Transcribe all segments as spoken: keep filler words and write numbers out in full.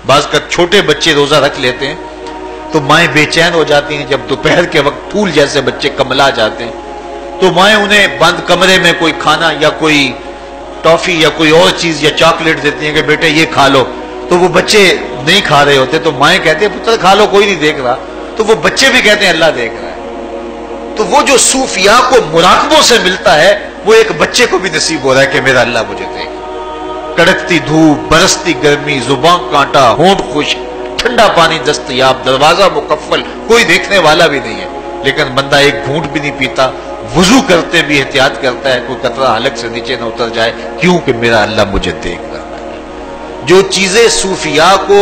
بعض کا چھوٹے بچے روزہ رکھ لیتے ہیں تو مائیں بے چین ہو جاتی ہیں، جب دوپہر کے وقت پھول جیسے بچے کملا جاتے ہیں تو مائیں انہیں بند کمرے میں کوئی کھانا یا کوئی ٹافی یا کوئی اور چیز یا چاکلیٹ دیتی ہیں کہ بیٹے یہ کھا لو، تو وہ بچے نہیں کھا رہے ہوتے تو مائیں کہتے ہیں پتر کھا لو کوئی نہیں دیکھ رہا، تو وہ بچے بھی کہتے ہیں اللہ دیکھ رہا ہے۔ تو وہ جو صوفیاء کو مراقبوں سے ملتا ہے وہ ایک بچے کو بھی نصیب ہو رہا ہے کہ میرا اللہ مجھے دیکھ، کڑکتی دھوپ، برستی گرمی، زبان کانٹا، ہونٹ خشک، ٹھنڈا پانی دستیاب، دروازہ مقفل، کوئی دیکھنے والا بھی نہیں ہے، لیکن بندہ ایک گھونٹ بھی نہیں پیتا، وضو کرتے بھی احتیاط کرتا ہے کوئی قطرہ حلق سے نیچے نہ اتر جائے، کیوں کہ میرا اللہ مجھے دیکھ رہا ہے۔ جو چیزیں صوفیاء کو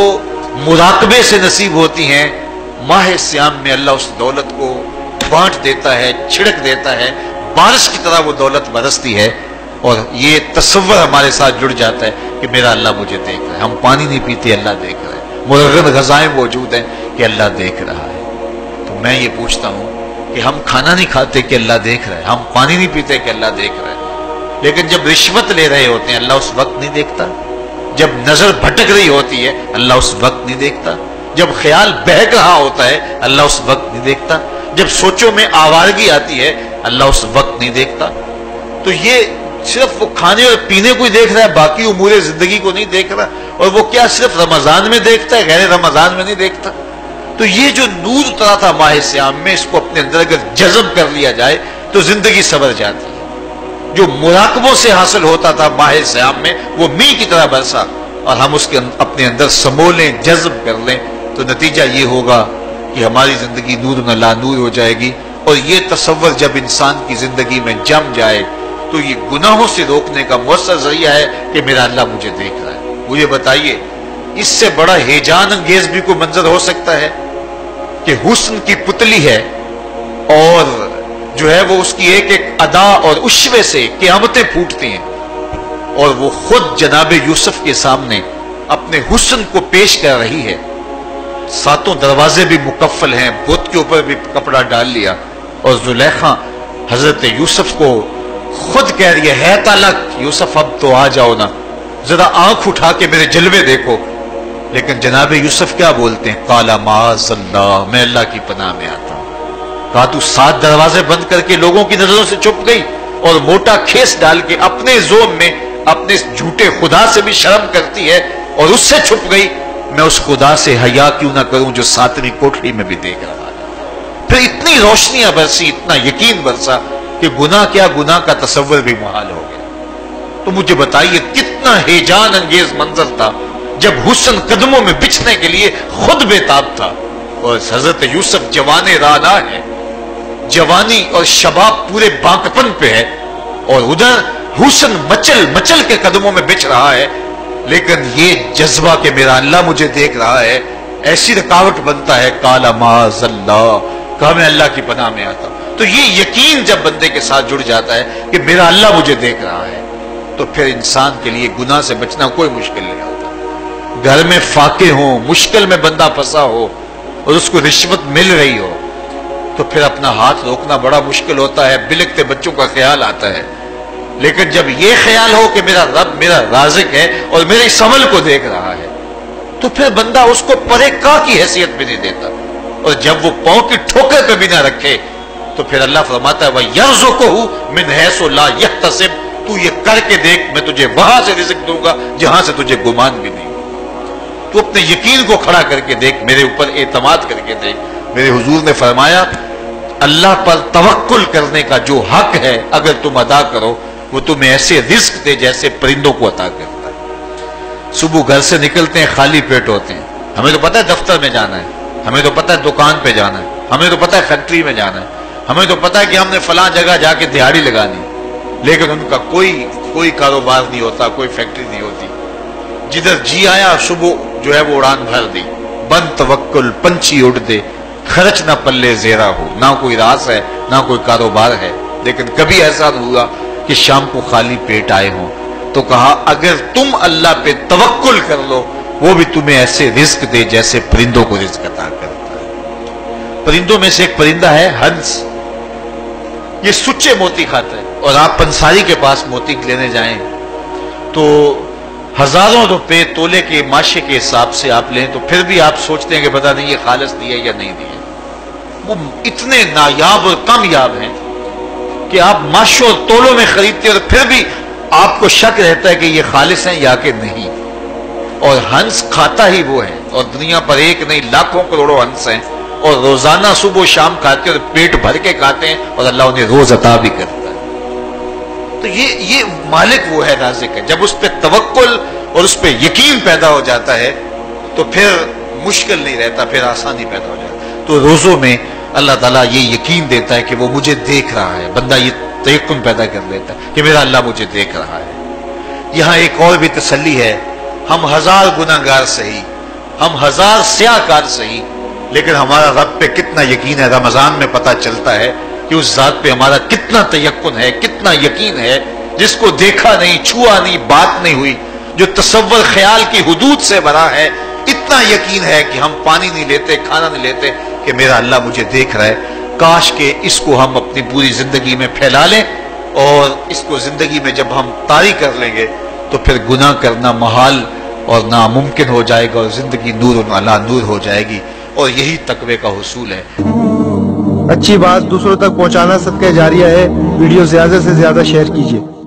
مراقبے سے نصیب ہوتی ہیں، ماہ سیام میں اللہ اس دولت کو بانٹ دیتا ہے، چھڑک دیتا ہے، بارش کی طرح وہ دولت برستی ہے، اور یہ تصور ہمارے ساتھ جڑ جاتا ہے کہ میرا اللہ مجھے دیکھ رہا ہے۔ ہم پانی نہیں پیتے، اللہ دیکھ رہا ہے، مرغن غذائیں موجود ہیں کہ اللہ دیکھ رہا ہے۔ تو میں یہ پوچھتا ہوں کہ ہم کھانا نہیں کھاتے کہ اللہ دیکھ رہا ہے، ہم پانی نہیں پیتے کہ اللہ دیکھ رہا ہے، لیکن جب رشوت لے رہے ہوتے ہیں اللہ اس وقت نہیں دیکھتا، جب نظر بھٹک رہی ہوتی ہے اللہ اس وقت نہیں دیکھتا، جب خیال بہک رہا ہوتا ہے اللہ اس وقت نہیں دیکھتا، جب سوچوں میں آوارگی آتی ہے اللہ اس وقت نہیں دیکھتا۔ تو یہ صرف وہ کھانے اور پینے کو ہی دیکھ رہا ہے، باقی امور زندگی کو نہیں دیکھ رہا، اور وہ کیا صرف رمضان میں دیکھتا ہے، غیر رمضان میں نہیں دیکھتا۔ تو یہ جو نور اترا تھا ماہ سیام میں، اس کو اپنے اندر اگر جذب کر لیا جائے تو زندگی سنور جاتی ہے۔ جو مراقبوں سے حاصل ہوتا تھا ماہ سیام میں وہ میہ کی طرح برسا، اور ہم اس کے اپنے اندر سمولیں، جذب کر لیں تو نتیجہ یہ ہوگا کہ ہماری زندگی نور نہ لا نور ہو جائے گی۔ اور یہ تصور جب انسان کی زندگی میں جم جائے تو یہ گناہوں سے روکنے کا مؤثر ذریعہ ہے کہ میرا اللہ مجھے دیکھ رہا ہے۔ مجھے بتائیے اس سے بڑا ہیجان انگیز بھی کوئی منظر ہو سکتا ہے کہ حسن کی پتلی ہے اور جو ہے وہ اس کی ایک ایک ادا اور اشوے سے قیامتیں پھوٹتی ہیں، اور وہ خود جناب یوسف کے سامنے اپنے حسن کو پیش کر رہی ہے، ساتوں دروازے بھی مکفل ہیں، بت کے اوپر بھی کپڑا ڈال لیا، اور زلیخا حضرت یوسف کو خود کہہ رہی ہے ہے تالک یوسف اب تو آ جاؤ نا، ذرا آنکھ اٹھا کے میرے جلوے دیکھو۔ لیکن جناب یوسف کیا بولتے ہیں؟ قال معاذ اللہ، میں اللہ کی پناہ میں آتا ہوں۔ کہا تو سات دروازے بند کر کے لوگوں کی نظروں سے چھپ گئی اور موٹا کھیس ڈال کے اپنے زوم میں اپنے جھوٹے خدا سے بھی شرم کرتی ہے اور اس سے چھپ گئی، میں اس خدا سے حیا کیوں نہ کروں جو ساتویں کوٹری میں بھی دیکھ رہا ہے۔ پھر اتنی روشنیاں برسی، اتنا یقین برسا کہ گناہ کیا، گناہ کا تصور بھی محال ہو گیا۔ تو مجھے بتائیے کتنا ہیجان انگیز منظر تھا جب حسن قدموں میں بچھنے کے لیے خود بے تاب تھا، اور حضرت یوسف جوان رانا ہے، جوانی اور شباب پورے بانکپن پہ ہے، اور ادھر حسن مچل مچل کے قدموں میں بچھ رہا ہے، لیکن یہ جذبہ کہ میرا اللہ مجھے دیکھ رہا ہے ایسی رکاوٹ بنتا ہے۔ قال معاذ اللہ، کہا میں اللہ کی پناہ میں آتا ہوں۔ تو یہ یقین جب بندے کے ساتھ جڑ جاتا ہے کہ میرا اللہ مجھے دیکھ رہا ہے تو پھر انسان کے لیے گناہ سے بچنا کوئی مشکل نہیں ہوتا۔ گھر میں فاقے ہوں، مشکل میں بندہ پھنسا ہو اور اس کو رشوت مل رہی ہو تو پھر اپنا ہاتھ روکنا بڑا مشکل ہوتا ہے، بلکتے بچوں کا خیال آتا ہے۔ لیکن جب یہ خیال ہو کہ میرا رب میرا رازق ہے اور میرے اس عمل کو دیکھ رہا ہے تو پھر بندہ اس کو پرے کا کی حیثیت بھی نہیں دیتا، اور جب وہ پاؤں کی ٹھوکر پہ بھی نہ رکھے تو پھر اللہ فرماتا ہے وَيَرْزُقُهُ مِنْ حَيْثُ لَا يَحْتَسِبُ، تو یہ کر کے دیکھ میں تجھے وہاں سے رزق دوں گا جہاں سے تجھے گمان بھی نہیں۔ تو اپنے یقین کو کھڑا کر کے دیکھ، میرے اوپر اعتماد کر کے دیکھ۔ میرے حضور نے فرمایا اللہ پر توکل کرنے کا جو حق ہے اگر تم ادا کرو وہ تمہیں ایسے رزق دے جیسے پرندوں کو عطا کرتا ہے۔ صبح گھر سے نکلتے ہیں خالی پیٹ ہوتے ہیں، ہمیں تو پتہ ہے دفتر میں جانا ہے، ہمیں تو پتہ ہے دکان پہ جانا ہے، ہمیں تو پتہ ہے فیکٹری میں جانا ہے، ہمیں تو پتہ ہے کہ ہم نے فلاں جگہ جا کے دہاڑی لگانی، لیکن ان کا کوئی کوئی کاروبار نہیں ہوتا، کوئی فیکٹری نہیں ہوتی۔ جدھر جی آیا صبح جو ہے وہ اڑان بھر دی، بند توکل پنچھی اڑ دے، خرچ نہ پلے زیرہ ہو، نہ کوئی راس ہے نہ کوئی کاروبار ہے۔ لیکن کبھی ایسا ہوا کہ شام کو خالی پیٹ آئے ہوں تو کہا اگر تم اللہ پہ توکل کر لو وہ بھی تمہیں ایسے رزق دے جیسے پرندوں کو رزق عطا کرتا ہے۔ پرندوں میں سے ایک پرندہ ہے ہنس، یہ سچے موتی کھاتا ہے، اور آپ پنساری کے پاس موتی لینے جائیں تو ہزاروں روپے تولے کے ماشے کے حساب سے آپ لیں تو پھر بھی آپ سوچتے ہیں کہ پتہ نہیں یہ خالص دیا یا نہیں دیا. وہ اتنے نایاب اور کامیاب ہیں کہ آپ ماشوں اور تولوں میں خریدتے ہیں اور پھر بھی آپ کو شک رہتا ہے کہ یہ خالص ہیں یا کہ نہیں. اور ہنس کھاتا ہی وہ ہے، اور دنیا پر ایک نہیں لاکھوں کروڑوں ہنس ہیں، اور روزانہ صبح و شام کھاتے ہیں اور پیٹ بھر کے کھاتے ہیں، اور اللہ انہیں روز عطا بھی کرتا ہے. تو یہ یہ مالک وہ ہے، رازق ہے. جب اس پہ توکل اور اس پہ یقین پیدا ہو جاتا ہے تو پھر مشکل نہیں رہتا، پھر آسانی پیدا ہو جاتا ہے. تو روزوں میں اللہ تعالیٰ یہ یقین دیتا ہے کہ وہ مجھے دیکھ رہا ہے. بندہ یہ تیقن پیدا کر لیتا ہے کہ میرا اللہ مجھے دیکھ رہا ہے. یہاں ایک اور بھی تسلی ہے، ہم ہزار گناہ گار سہی، ہم ہزار سیاہ کار سہی، لیکن ہمارا رب پہ کتنا یقین ہے. رمضان میں پتہ چلتا ہے کہ اس ذات پہ ہمارا کتنا تیقن ہے، کتنا یقین ہے، جس کو دیکھا نہیں، چھوا نہیں، بات نہیں ہوئی، جو تصور خیال کی حدود سے بھرا ہے. اتنا یقین ہے کہ ہم پانی نہیں لیتے، کھانا نہیں لیتے، کہ میرا اللہ مجھے دیکھ رہا ہے. کاش کہ اس کو ہم اپنی پوری زندگی میں پھیلا لیں، اور اس کو زندگی میں جب ہم طاری کر لیں گے تو پھر گناہ کرنا محال اور ناممکن ہو جائے گا، اور زندگی نور علی نور ہو جائے گی. اور یہی تقوی کا حصول ہے. اچھی بات دوسروں تک پہنچانا صدقہ جاریہ ہے. ویڈیو زیادہ سے زیادہ شیئر کیجیے.